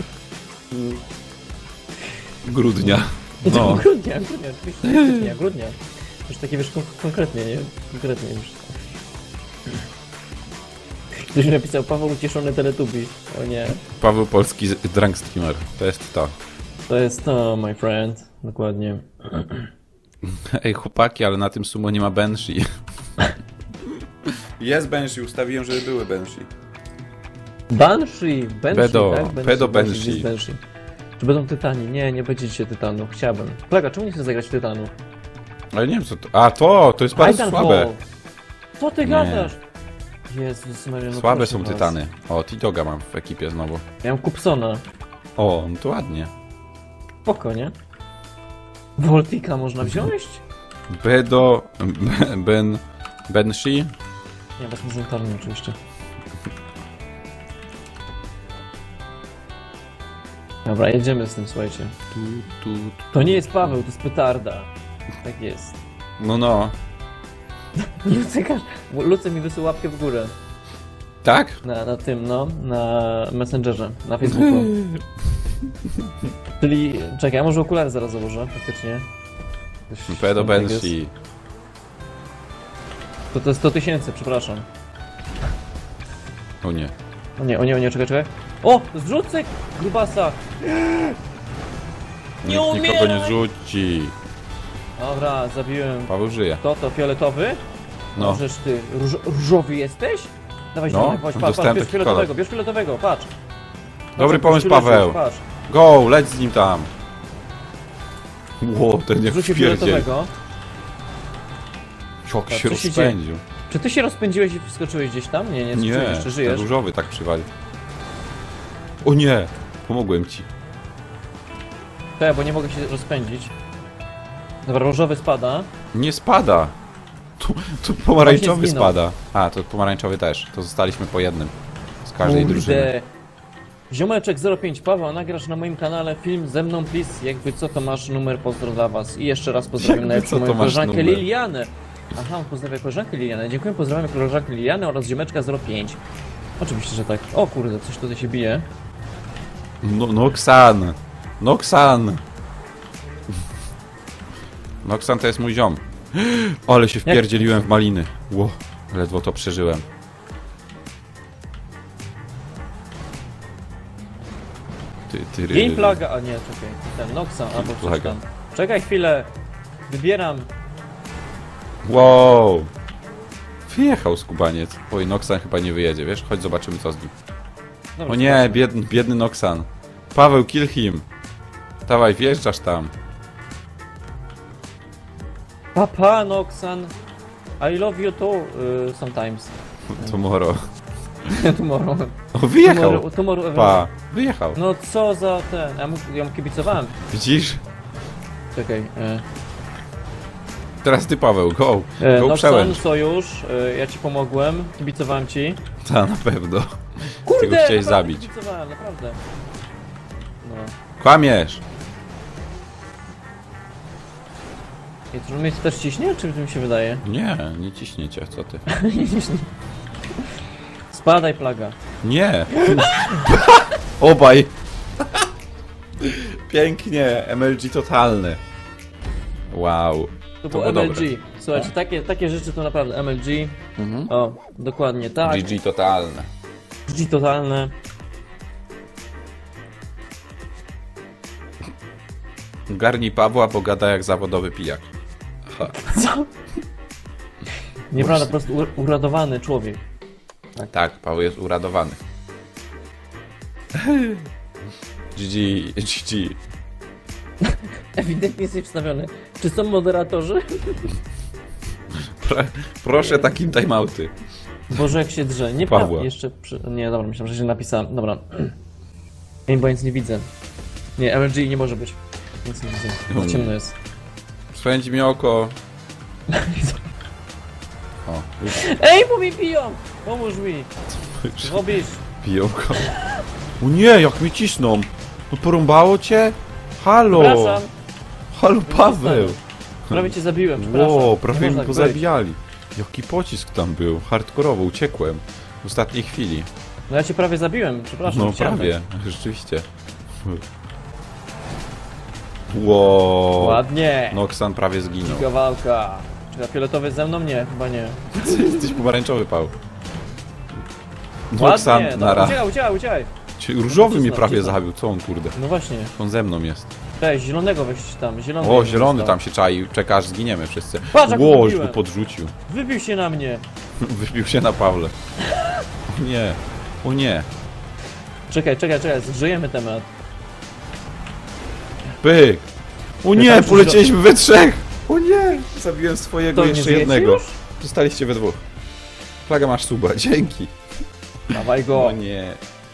Grudnia. No. Grudnia, oczywiście. Grudnia. Już takie wiesz konkretnie, nie? Konkretnie już. Ktoś mi napisał, Paweł ucieszony Teletubby. O nie. Paweł Polski drunk streamer. To jest to. To jest to, my friend. Dokładnie. Ej, chłopaki, ale na tym sumo nie ma Banshee. Jest Banshee, ustawiłem, żeby były Banshee. Banshee, Bedo, tak? Bedo Banshee. Czy będą tytani? Nie, nie będziecie tytanów. Chciałbym. Plaga, czemu nie chcesz zagrać w tytanów? Ale nie wiem co to... A, to jest bardzo słabe. Co ty gadasz? Jezus Maria, no Słabe proszę są was. tytany. O, T-Doga mam w ekipie znowu. Miałem Kupsona. O, no to ładnie. Spoko, nie? Voltika można wziąć? Bedo... Banshee? Nie, bez muzykalny oczywiście. Dobra, jedziemy z tym, słuchajcie. To nie jest Paweł, to jest petarda. Tak jest. No. Lucy mi wysył łapkę w górę. Tak? Na tym, no, na Messengerze, na Facebooku. Czyli, czekaj, ja może okulary zaraz założę, faktycznie. Bedo Banshee. To jest 100 000, przepraszam. O nie. O nie, czekaj. O, zrzucę grubasa! Nie Nikt nikogo nie umieraj! rzuci. Dobra, zabiłem. Paweł żyje. To fioletowy? No. Możesz ty, różowy jesteś? Dawaj, No, dawaj, patrz, dostałem bierz taki fioletowego, bierz fioletowego, patrz. Dobry Patrz, pomysł, jak tu leżysz, Paweł. Patrz, Go, leć z nim tam. Ło, ten jak rzucił wpierdziel. fioletowego. Jak się co się rozpędził. Czy ty się rozpędziłeś i wskoczyłeś gdzieś tam? Nie, Nie, jeszcze ten żyjesz. różowy tak przywalił. O nie, pomogłem ci. Tak, bo nie mogę się rozpędzić. Dobra, różowy spada. Nie spada. Tu pomarańczowy Właśnie zginął. spada. A, to pomarańczowy też. To zostaliśmy po jednym. Z każdej drużyny. Ziomeczek 05 Paweł, nagrasz na moim kanale film ze mną, please. Jakby co, to masz numer, pozdro dla was. I jeszcze raz pozdrawiam Jakby najlepszą co, to moją masz koleżankę numer. Lilianę. Aha, pozdrawiam koleżankę Lilianę. Dziękuję, pozdrawiam koleżankę Lilianę oraz ziomeczka 05. Oczywiście, że tak. O kurde, coś tutaj się bije. No, Noxan. Noxan to jest mój ziom. Ale się wpierdzieliłem w maliny. Ło, ledwo to przeżyłem. Jej plaga, a nie, czekaj. Ten Noxan, albo coś plaga. tam. Czekaj chwilę. Wybieram. Wow. Wyjechał skubaniec. Oj, Noxan chyba nie wyjedzie, wiesz? Chodź zobaczymy co z nim. Dobra, O nie, biedny Noxan. Paweł, kill him. Dawaj, wjeżdżasz tam. Papa Noxan. I love you too, sometimes. Tomorrow. Tomorrow. O, wyjechał. Tomorrow. Pa, wyjechał. No co za ten. Ja mu kibicowałem. Widzisz? Czekaj. Teraz ty, Paweł, go. Go Noxan, przełęcz. sojusz, ja ci pomogłem, kibicowałem ci. Ta, na pewno. Kurde, Ty go chciałeś naprawdę zabić. kibicowałem, naprawdę. No. Kłamiesz. I to mnie też ciśnie, czy mi się wydaje? Nie, nie ciśnie cię, co ty. Nie ciśnie. Spadaj, plaga. Nie. Obaj. Pięknie, MLG totalny. Wow. To To było było MLG. dobre. Słuchajcie, takie rzeczy to naprawdę MLG. Mhm. O, dokładnie tak. GG totalne. GG totalne. Garnij Pawła, bo gada jak zawodowy pijak. Aha. Co? Nieprawda, po prostu uradowany człowiek. Tak, Paweł jest uradowany. GG. Ewidentnie jesteś wstawiony. Czy są moderatorzy? Proszę takim timeouty. Boże, jak się drze. Nie Pawła. jeszcze Nie, dobra, myślałem, że się napisałem. Dobra. Ej, bo nic nie widzę. Nie, MLG nie może być. Nic nie widzę. Za ciemno jest. Swędzi mi oko. O, już. Ej, bo mi biją! Pomóż mi! Robisz! Biją go. O nie, jak mi cisną. No porąbało cię? Halo! Przepraszam! Halo, Paweł! Prawie cię zabiłem, przepraszam. Ło, Nie prawie można mi tak pozabijali. Jaki pocisk tam był. Hardkorowo, uciekłem. W ostatniej chwili. być. No ja cię prawie zabiłem, przepraszam. No chciałem. prawie, rzeczywiście. Ło. Ładnie! Noxan prawie zginął. Dzika walka. Czy fioletowy ze mną? Nie, chyba nie. Jesteś pomarańczowy, Paweł. Noxan Ładnie, na raz. uciekaj. Różowy mnie Cisnął, prawie cisnął. zabił. Co on, kurde? No właśnie. On ze mną jest. Cześć, zielonego weź tam, zielony. O, jeden zielony został. tam się czai. Czeka, aż zginiemy wszyscy. Patrz, jak Ło, już zrobiłem. go podrzucił. Wybił się na mnie. Wybił się na Pawle. O nie. O nie. Czekaj, zgrzejemy temat. Pyk. O nie, tam polecieliśmy we trzech. O nie. Zabiłem swojego To nie jeszcze żyjecie jednego. już? Zostaliście we dwóch. Plaga masz suba, dzięki. Dawaj go. O nie.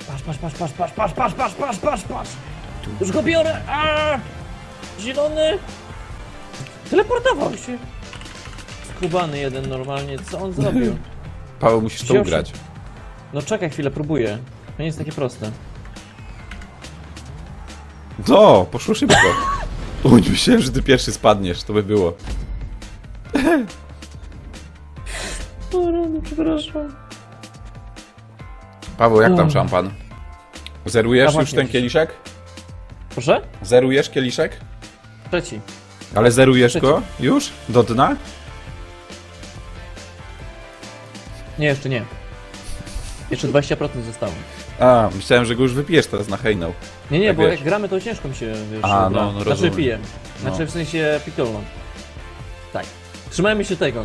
Patrz. Już go biorę. Aaa! Zielony. Teleportował się. Skubany jeden normalnie, co on zrobił? Paweł, musisz to Wziął się. ugrać. No czekaj chwilę, próbuję. To nie jest takie proste. No, poszło szybko. O, nie myślałem, że ty pierwszy spadniesz, to by było. O rany, przepraszam. Paweł, jak tam No. szampan? Zerujesz już właśnie ten jakiś. kieliszek? Proszę? Zerujesz kieliszek? Trzeci. Ale zerujesz Trzeci. go już? Do dna? Nie, jeszcze nie. Jeszcze 20% zostało. A, myślałem, że go już wypijesz teraz na hejnał. Nie, Tak bo wiesz. jak gramy, to ciężko mi się, wiesz, A, gra. no, Znaczy rozumiem. piję. No. Znaczy w sensie pitolną. Tak. Trzymajmy się tego.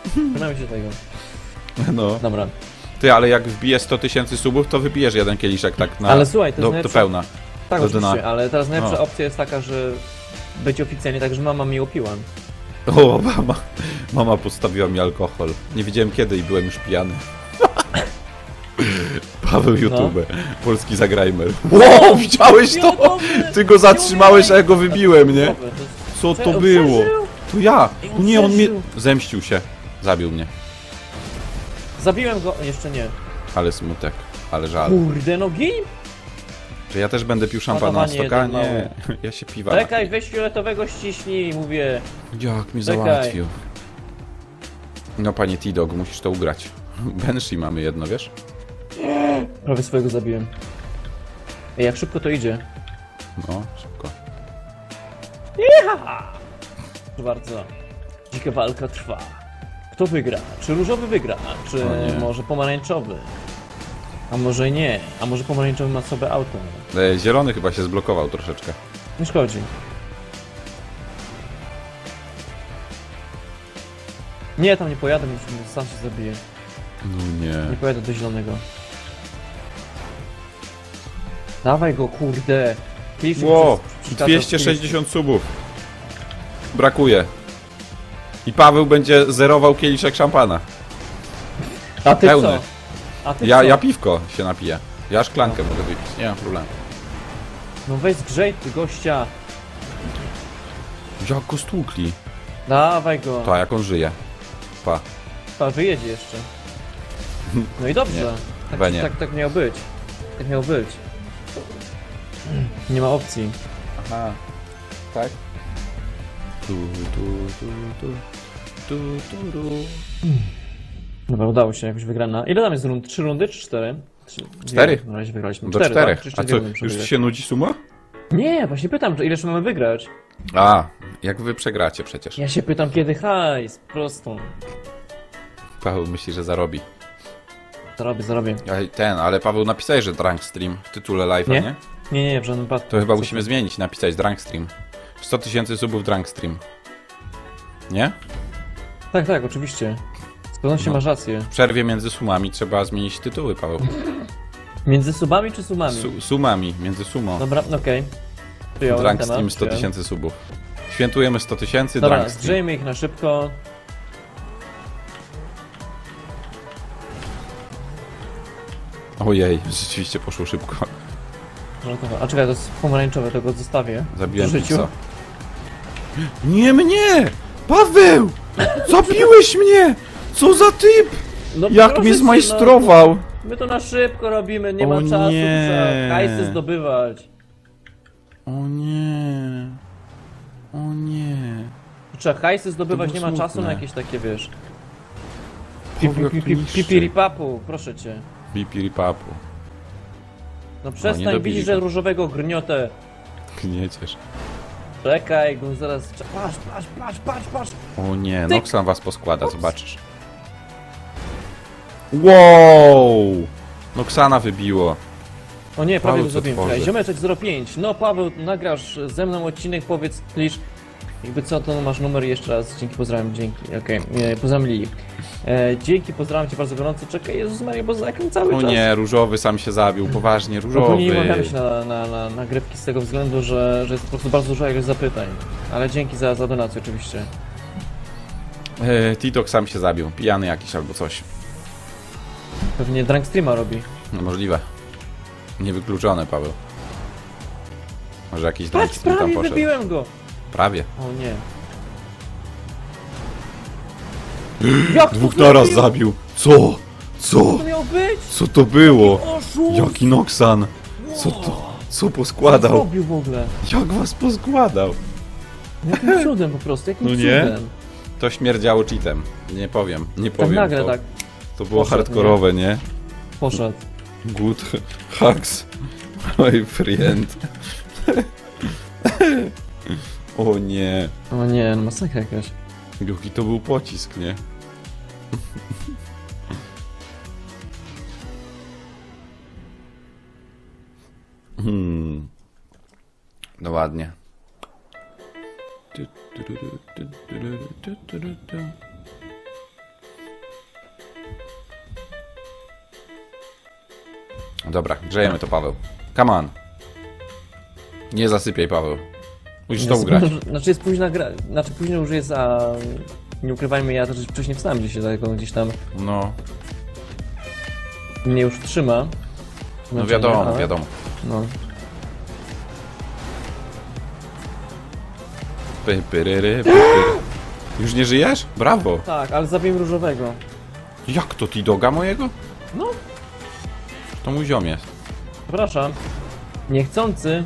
No. Dobra. Ty, ale jak wbijesz 100 000 subów, to wypijesz jeden kieliszek tak na... Ale słuchaj, to jest do najlepsze- pełna. Tak, Do oczywiście, dna. ale teraz najlepsza No. opcja jest taka, że będzie oficjalnie tak, że mama mi opiła. O, mama podstawiła mi alkohol. Nie wiedziałem kiedy i byłem już pijany. Paweł YouTube. Polski zagrajmer. Wow, widziałeś to? Fioletowy! Ty go zatrzymałeś, a ja go wybiłem, nie? Dobra, to jest- Co to On było? przeżył! To ja! On Nie, on mnie... przeżył! Zemścił się. Zabił mnie. Zabiłem go, jeszcze nie. Ale smutek. Ale żal. Kurde nogi? Czy ja też będę pił szampana na Ładowanie stoka? jeden Nie. Ja się piwa Czekaj, weź fioletowego ściśnij, mówię. Jak mi Czekaj. załatwił. No panie T-Dog, musisz to ugrać. Banshee mamy jedno, wiesz? Prawie swojego zabiłem. Ej, jak szybko to idzie. No, szybko. Proszę bardzo. Dzika walka trwa. Kto wygra? Czy różowy wygra? Czy O nie. może pomarańczowy? A może nie? A może pomarańczowy ma sobie auto? Zielony chyba się zblokował troszeczkę. Nie szkodzi. Nie, tam nie pojadę, sam się zabiję. No Nie nie. pojadę do zielonego. Dawaj go, kurde. Kieliszek Ło, przeszkadza w 260 subów. Brakuje. I Paweł będzie zerował kieliszek szampana. kieliszku. A ty pełny. co? A ty Ja, co? ja piwko się napiję. Ja szklankę mogę wypić, nie ma problemu. No weź zgrzej ty gościa. Jak go stłukli. Dawaj go. To jak on żyje. Pa. Pa, wyjedzie jeszcze. No i dobrze. Chyba nie. Tak miał być. Tak miał być. Nie ma opcji. Aha. Tak? Tu. Dobra, udało się jakoś wygrana. Ile tam jest rund? 3 rundy czy 4? 4. Na razie wygraliśmy. Do 4, 4. tak? Czy jeszcze A dwie co, rundy już przegrać? ci się nudzi suma? Nie, właśnie pytam, ile jeszcze mamy wygrać. A, jak wy przegracie przecież. Ja się pytam, kiedy hajs. Prosto. Paweł myśli, że zarobi. Zarobię. Ale Paweł napisałeś, że Drunk Stream w tytule live'a, nie? Nie, w żadnym wypadku. To chyba Co musimy ty? zmienić, napisać Drunk Stream. 100 000 subów Drunk Stream. Nie? Tak, oczywiście. Z pewnością No. masz rację. W przerwie między sumami trzeba zmienić tytuły, Paweł. Między subami czy sumami? Sumami, między sumo. Dobra, okej. Przyjąłem Drunk temat, Stream 100 przyjąłem. 000 subów. Świętujemy 100 000, Dobra, Drunk Stream. zgrzejmy ich na szybko. Ojej, rzeczywiście poszło szybko. A czekaj, to jest pomarańczowe, to go zostawię. Zabiłem W życiu. pizza. Nie mnie! Paweł! Zabiłeś mnie! Co za typ! No Jak proszę mnie cię, zmajstrował! No, my to na szybko robimy, nie O ma czasu, nie. trzeba hajsy zdobywać. O nie. O nie. Trzeba hajsy zdobywać, To nie było ma czasu smutne. na jakieś takie, wiesz... Paweł, jak niszczy. Pipiripapu, proszę cię. Pipiripapu. No przestań, dobili widzisz, go. że różowego gniotę. Gnieciesz. Czekaj, go zaraz... Patrz. O nie, Ty- Noxan was poskłada, zobaczysz. Wow! Noxana wybiło. O nie, prawie Paweł, go co zrobiłem. tworzy? Czekaj, ziomeczek 05. No Paweł, nagrasz ze mną odcinek, powiedz, klisz. Jakby co, to masz numer jeszcze raz. Dzięki, pozdrawiam, dzięki. Okej, pozdrawiam Lili. Dzięki, pozdrawiam cię bardzo gorąco. Czekaj, Jezus Maria, bo zakręt cały O czas. nie, różowy sam się zabił, poważnie, Ogólnie nie umawiamy różowy. się na nagrywki z tego względu, że jest po prostu bardzo dużo jakichś zapytań. Ale dzięki za donację oczywiście. Titok sam się zabił, pijany jakiś albo coś. Pewnie Drunk Streama robi. No możliwe. Niewykluczone, Paweł. Może jakiś drunk Patrz, stream tam prawie poszedł. wybiłem go! Prawie. O nie. Jak to Dwóch naraz zrobił? zabił. Co? Co? To miał być? Co to było? Oszust! Jaki Noxan? Co to? Co Co poskładał? zrobił w ogóle? Jak was poskładał? Jakim cudem po prostu, jakim No nie? cudem? To śmierdziało cheatem. Nie powiem, nie powiem. Tak nagle to, tak to było poszedł, hardkorowe, nie? poszedł. Good hacks, my friend. O nie. O nie, no masakra jakaś. Jaki to był pocisk, nie? No ładnie. Dobra, grzejemy to, Paweł. Come on. Nie zasypiaj, Paweł. Musisz to ugrać. Znaczy jest późna gra, znaczy późno już jest, a nie ukrywajmy, ja też wcześniej wstałem gdzieś tam No, mnie już trzyma. no wiadomo, ale- wiadomo. No. Już nie żyjesz? Brawo. Tak, ale zabiłem różowego. Jak to, T-Doga mojego? No, To mój ziom jest. przepraszam. Niechcący.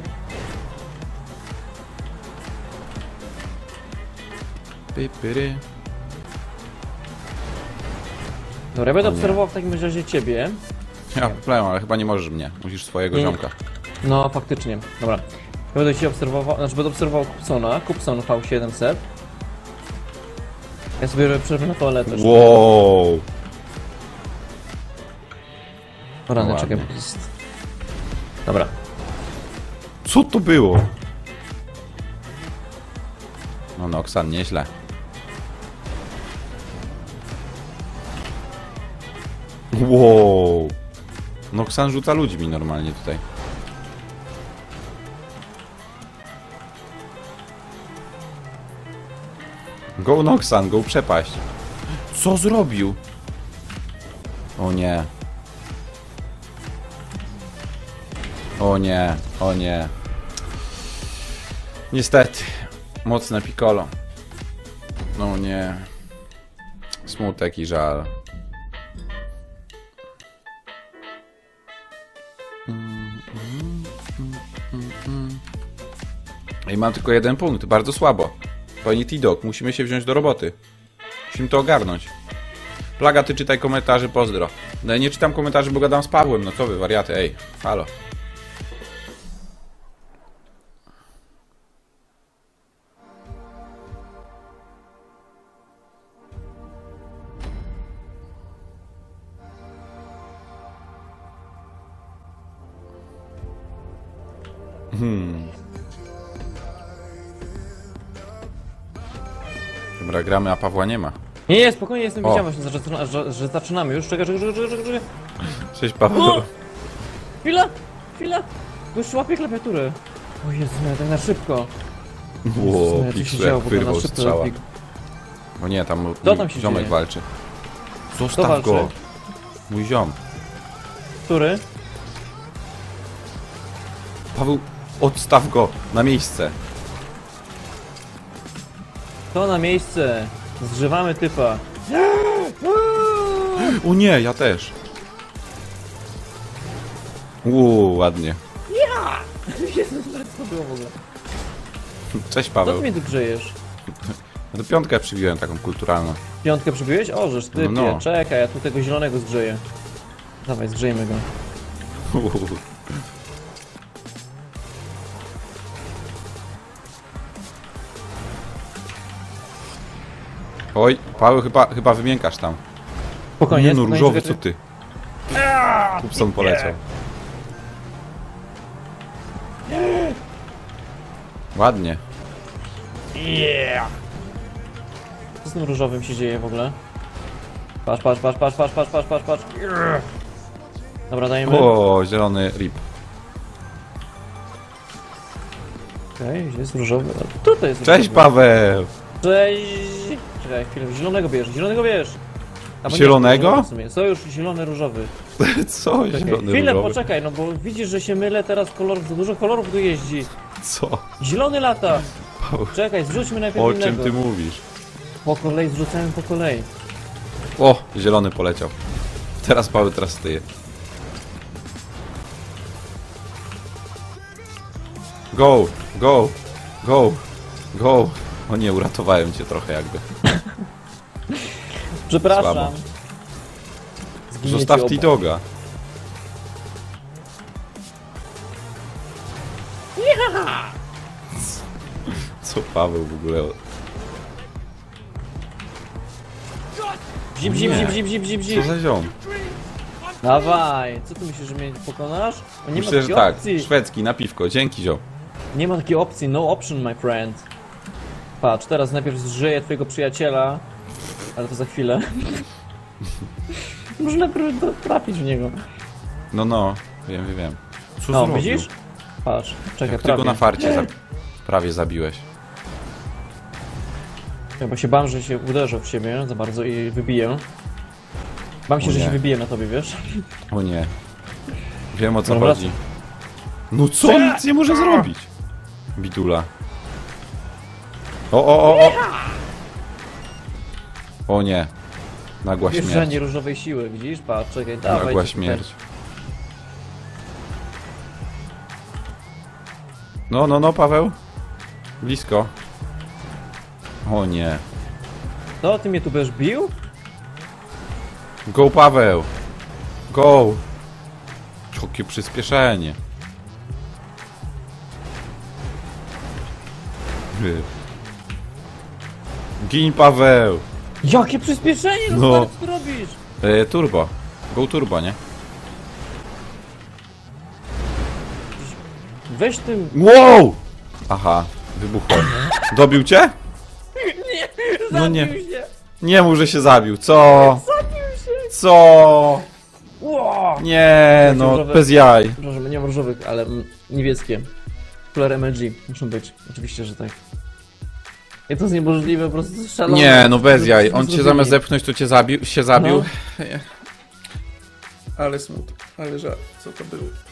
Dobra, ja będę O nie. obserwował w takim razie ciebie. Ja mam problem, ale chyba nie możesz mnie. Musisz swojego Nie. ziomka. No, faktycznie. Dobra. Ja będę cię obserwował, znaczy będę obserwował Kupsona, Kupson V700. Ja sobie przerwę na toaletę. Wow. O rany, Ładnie. czekaj, bo to jest... Dobra. Co to było? No, Noxan, nieźle. Wow. Noxan rzuca ludźmi normalnie tutaj. Go Noxan, go przepaść. Co zrobił? O nie. O nie, o nie. Niestety. Mocne piccolo. No nie. Smutek i żal. I mam tylko jeden punkt, bardzo słabo. Panie T-Dog, musimy się wziąć do roboty. Musimy to ogarnąć. Plaga, ty czytaj komentarze, pozdro. No ja nie czytam komentarzy, bo gadam z Pawłem. No co wy, wariaty, ej. Halo. Dobra, gramy, a Pawła nie ma. Nie, spokojnie, jestem O. wiedziałem właśnie, że zaczynamy już. Czekaj. Cześć, Paweł. O! Chwila! Bo już łapię klawiaturę. O Jezu, tak na szybko. Ło, Co się Pixel działo, jak bo to na wyrwał szybko strzała. lepiej. O nie, tam Co mój tam się ziomek dzieje? walczy. Kto Zostaw walczy? go. Mój ziom. Który? Paweł, odstaw go na miejsce. To na miejsce. Zgrzewamy typa. O nie, ja też. Ładnie. Jezus, co było w ogóle? Cześć Co Paweł. ty mnie tu grzejesz? No to piątkę przybiłem, taką kulturalną. Piątkę przybiłeś? O, żeż typie, No. czekaj, ja tu tego zielonego zgrzeję. Dawaj, zgrzejmy go. Oj, Paweł, chyba wymiękasz tam. Spokojnie, Nie no, spokojnie, różowy, co czekaj, ty? Kupson poleciał. Ładnie. Co z tym różowym się dzieje w ogóle? Patrz, patrz, patrz, patrz, patrz, patrz, patrz, patrz, patrz. Dobra, dajemy. O, zielony rip. Okej, gdzie jest różowy? A tutaj jest Cześć różowy. Paweł! Cześć! Czekaj, chwilę, zielonego bierz! Albo nie, Zielonego? różowy w sumie. Sojusz zielony-różowy. Co? Czekaj, Zielony chwilę, różowy? poczekaj, no bo widzisz, że się mylę teraz kolorów, za dużo kolorów tu jeździ. Co? Zielony lata! Paweł, Czekaj, zrzućmy najpierw o innego. czym ty mówisz? Po kolei, zrzucamy po kolei. O, zielony poleciał. Teraz Paweł, teraz tyje. Go, go, go, go. O nie, uratowałem cię trochę jakby. Przepraszam. Słabo. Zginiecie Zostaw oba. T-Doga. Co Paweł w ogóle? Zip, zip, zip, zip, zip, zip, Co zip. za ziom? Dawaj, co ty myślisz, że mnie pokonasz? O, nie ma Myślę, że takiej tak. opcji. Szwedzki na piwko. Dzięki ziom. Nie ma takiej opcji, no option, my friend. Patrz, teraz najpierw zżyję twojego przyjaciela, ale to za chwilę. Może najpierw trafić w niego. No, wiem. Co No, zrobił? widzisz? Patrz, czekaj, Jak ty go prawie. na farcie prawie zabiłeś. Chyba się bam, że się uderzę w siebie za bardzo i wybiję. Bam się, O że nie. się wybiję na tobie, wiesz? O nie. Wiem o co Dobra, chodzi. No co? On nic nie może zrobić. Bidula. O! O nie. Nagła śmierć. Wjeżdżanie różowej siły, widzisz? Patrz, czekaj, dawaj. Nagła śmierć. No, Paweł. Blisko. O nie. To ty mnie tu będziesz bił? Go, Paweł. Go. Jakie przyspieszenie. Gin, Paweł. Jakie przyspieszenie, no, No. stary, co ty robisz? Turbo. Go turbo, nie? Weź tym... Wow! Aha, wybuchłem. Dobił cię? No nie. Zabił się! Nie mów, że się zabił. Co? Zabił się! Co? Wow! Nie, no, różowe. bez jaj. Przepraszam, nie mam różowych, ale niebieskie. Kolor MLG muszą być. Oczywiście, że tak. Jak to jest niemożliwe, po prostu szalone. Nie, no bez jaj. On cię Zrobili. zamiast zepchnąć, to cię zabił, się zabił. No. Ale smut, ale żal. Co to było?